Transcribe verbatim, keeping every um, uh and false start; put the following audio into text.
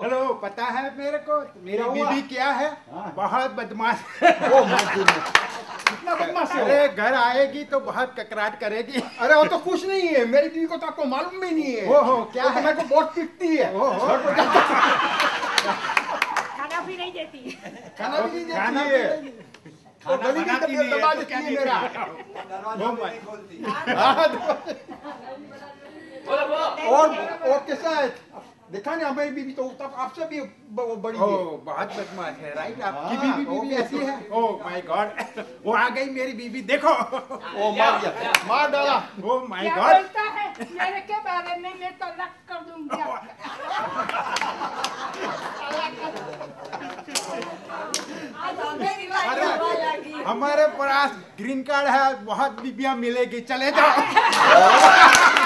Hello, पता है मेरे को मेरी बीवी क्या है? हाँ। बहुत बदमाश। ओ माय गॉडनेस, कितना बदमाश है। अरे घर आएगी तो बहुत ककराट करेगी। अरे वो तो कुछ नहीं है, मेरी बीवी को तो आपको मालूम भी नहीं है। ओहो, क्या है? मेरे को बहुत पीटती है। ओहो, खाना भी नहीं देती। खाना भी नहीं खाना देती भी है। नहीं- वो गली में बनाती नहीं है, दबा तो देती क्या है मेरा। ओ माय- और और कैसा है? देखा नहीं हमारी बीवी तो तब आपसे भी ब- वो बड़ी ओ है। बहुत बदमाश है, राइट? आपकी हाँ, बीवी वो बीवी भी ऐसी है? ओ माय गॉड, वो आ गई मेरी बीवी, देखो। ओ मार दिया, मार डाला। ओ माय क्या गॉड। बोलता है मेरे के बारे में? मैं तलाक कर दूंगी। अरे हमारे पास ग्रीन कार्ड है, बहुत बीबियां मिलेगी, चले जाओ।